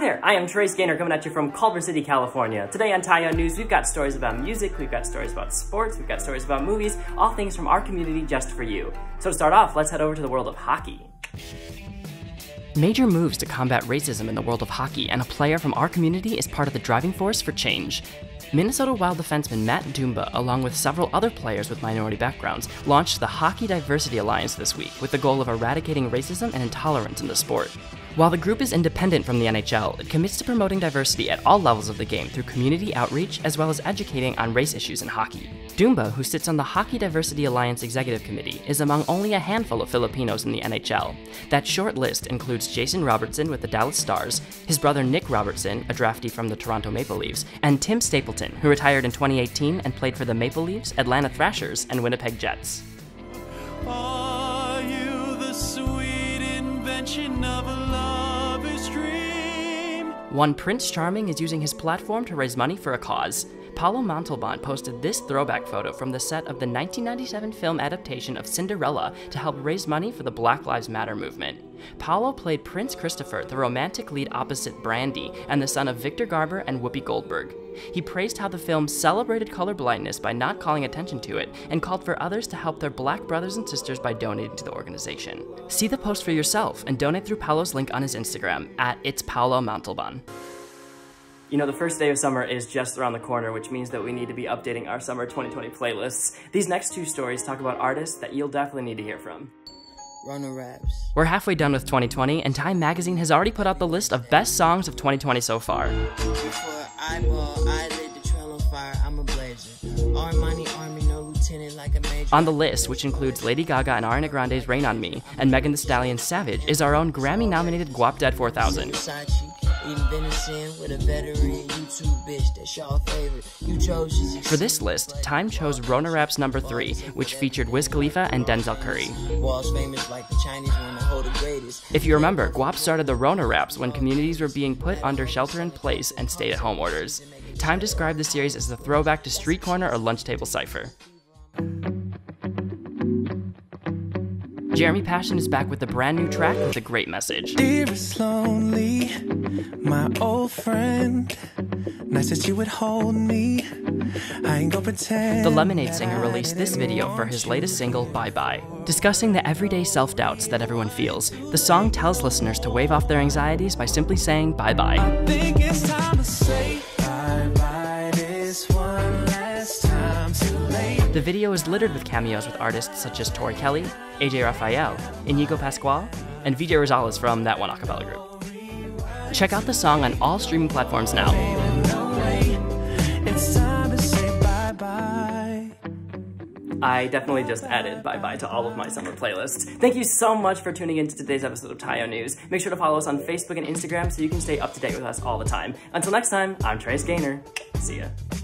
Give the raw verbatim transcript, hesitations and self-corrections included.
there, I am Trace Gaynor coming at you from Culver City, California. Today on Tayo News, we've got stories about music, we've got stories about sports, we've got stories about movies, all things from our community just for you. So to start off, let's head over to the world of hockey. Major moves to combat racism in the world of hockey, and a player from our community is part of the driving force for change. Minnesota Wild defenseman Matt Dumba, along with several other players with minority backgrounds, launched the Hockey Diversity Alliance this week with the goal of eradicating racism and intolerance in the sport. While the group is independent from the N H L, it commits to promoting diversity at all levels of the game through community outreach as well as educating on race issues in hockey. Dumba, who sits on the Hockey Diversity Alliance Executive Committee, is among only a handful of Filipinos in the N H L. That short list includes Jason Robertson with the Dallas Stars, his brother Nick Robertson, a draftee from the Toronto Maple Leafs, and Tim Stapleton, who retired in twenty eighteen and played for the Maple Leafs, Atlanta Thrashers, and Winnipeg Jets. Are you the sweet invention of a lover's dream? One Prince Charming is using his platform to raise money for a cause. Paulo Montalban posted this throwback photo from the set of the nineteen ninety-seven film adaptation of Cinderella to help raise money for the Black Lives Matter movement. Paulo played Prince Christopher, the romantic lead opposite Brandy, and the son of Victor Garber and Whoopi Goldberg. He praised how the film celebrated colorblindness by not calling attention to it, and called for others to help their black brothers and sisters by donating to the organization. See the post for yourself and donate through Paulo's link on his Instagram, at It's Paulo Montalban. You know, the first day of summer is just around the corner, which means that we need to be updating our summer twenty twenty playlists. These next two stories talk about artists that you'll definitely need to hear from. Runner raps. We're halfway done with twenty twenty, and Time Magazine has already put out the list of best songs of twenty twenty so far. Before eyeball, I lit the trail on fire, I'm a blazer. Armani Army, no lieutenant like a major. On the list, which includes Lady Gaga and Ariana Grande's Rain on Me, and Megan Thee Stallion's Savage, is our own Grammy-nominated Guap Dead four thousand. With a veteran YouTube bitch, that's y'all favorite. You chose For this list, Time chose Rona Rap's number three, which featured Wiz Khalifa and Denzel Curry. Walls famous like the Chinese wanna hold the greatest. If you remember, Guap started the Rona Raps when communities were being put under shelter-in-place and stay-at-home orders. Time described the series as a throwback to Street Corner or Lunch Table Cypher. Jeremy Passion is back with a brand new track with a great message. Dearest lonely, my old friend, nice that you would hold me. I ain't gonna pretend. The Lemonade singer released this video for his latest single, Bye Bye. Discussing the everyday self-doubts that everyone feels, the song tells listeners to wave off their anxieties by simply saying bye bye. I think it's time to say bye bye this one last time, too late. The video is littered with cameos with artists such as Tori Kelly, A J Raphael, Inigo Pascual, and V J Rosales from That One Acapella Group. Check out the song on all streaming platforms now. It's time to say bye bye. I definitely just added Bye Bye to all of my summer playlists. Thank you so much for tuning in to today's episode of Tayo News. Make sure to follow us on Facebook and Instagram so you can stay up to date with us all the time. Until next time, I'm Trace Gaynor. See ya.